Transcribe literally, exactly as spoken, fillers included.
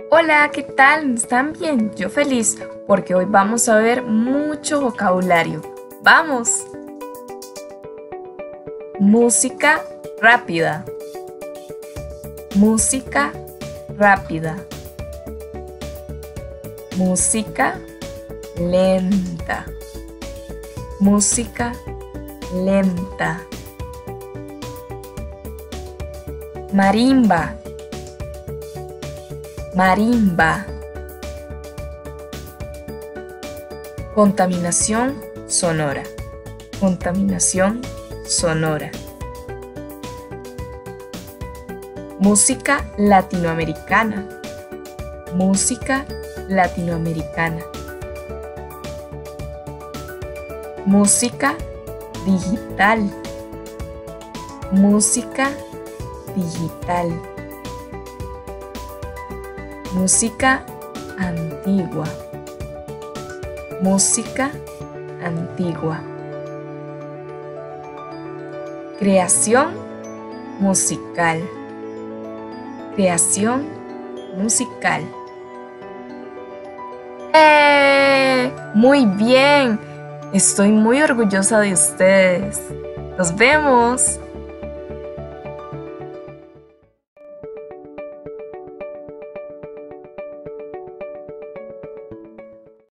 Hola, ¿qué tal? ¿Están bien? Yo feliz porque hoy vamos a ver mucho vocabulario. ¡Vamos! Música rápida. Música rápida. Música lenta. Música lenta. Marimba. Marimba. Contaminación sonora. Contaminación sonora. Música latinoamericana. Música latinoamericana. Música digital. Música digital. Música antigua. Música antigua. Creación musical. Creación musical. ¡Eh! Muy bien. Estoy muy orgullosa de ustedes. Nos vemos.